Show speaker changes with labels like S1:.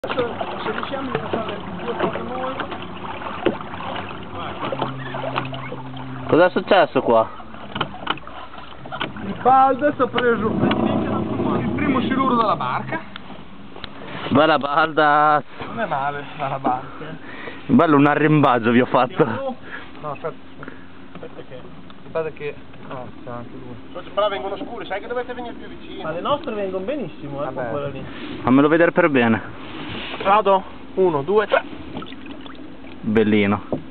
S1: Se riusciamo a fare due cose noi.
S2: Cos'è successo qua?
S1: Il Baldes ha preso il primo siluro dalla barca.
S2: Bella Baldas!
S1: Non è male la barca.
S2: Bello, un arrimbaggio vi ho fatto.
S1: No, aspetta che. No, c'è anche lui.
S3: Però vengono scuri, sai che dovete venire più vicino.
S1: Ma le nostre vengono benissimo, con quella lì.
S2: Fammelo vedere per bene.
S1: Vado. 1, 2, 3.
S2: Bellino.